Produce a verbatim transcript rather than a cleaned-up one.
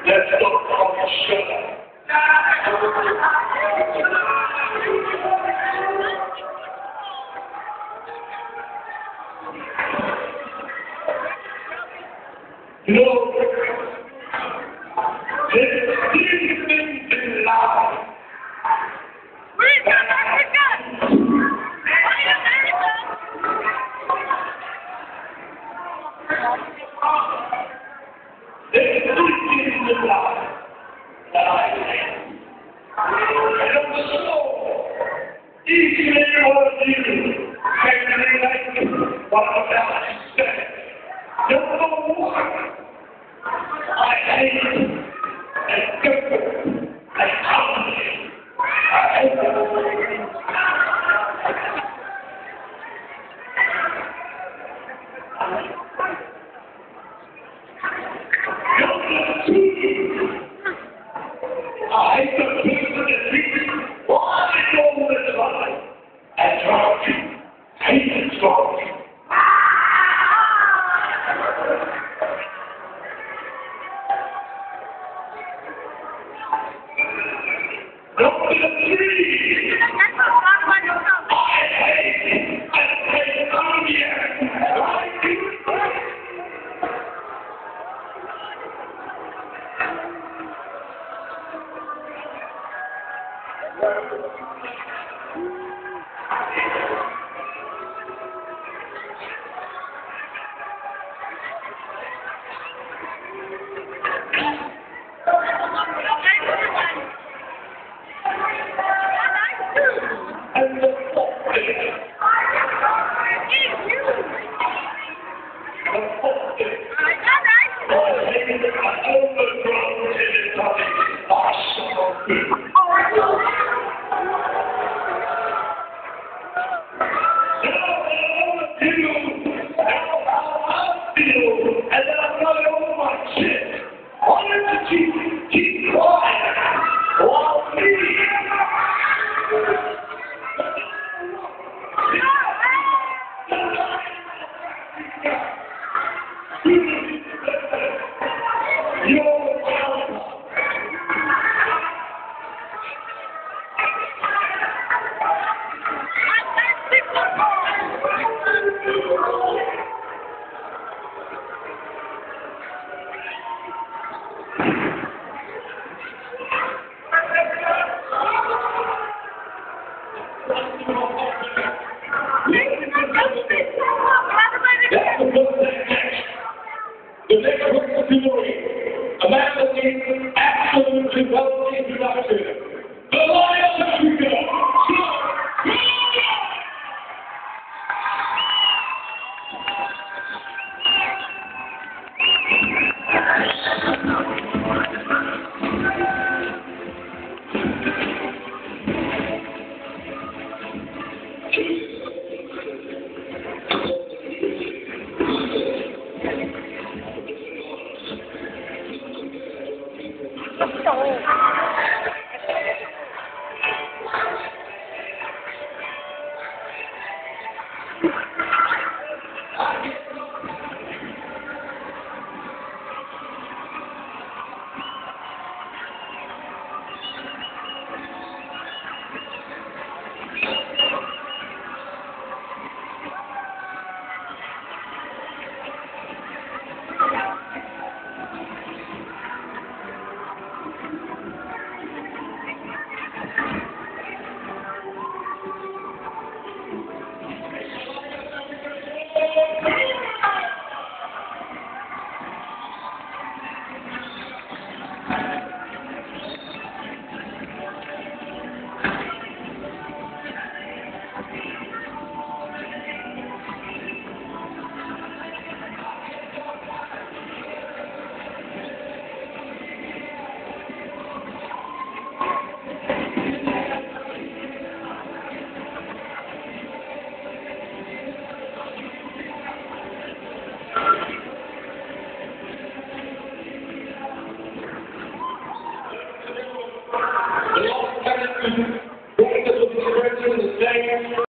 Let's look on the shoulder. No, there's these things in life. Where's your Africa? There's three things in life that I hate. And I'm sure each and every one of you can relate to what I'm about to say. Number one, I hate and simple and hungry. I hate them. I hate the person that thinks, well, I know this life. And drunk. Hate and drunk. Number three. I hate and hate cognac. Like it. And the fourth thing, the fourth thing, I hate an overgrown teletubby by Shaun Koen. And then I'm not over my shit. Why don't you keep, keep quiet while me? You're welcome. That's the first thing next. The next person to the ring, a man that needs absolutely well introduction. The Lion of Africa, Shaun Koen! Oh.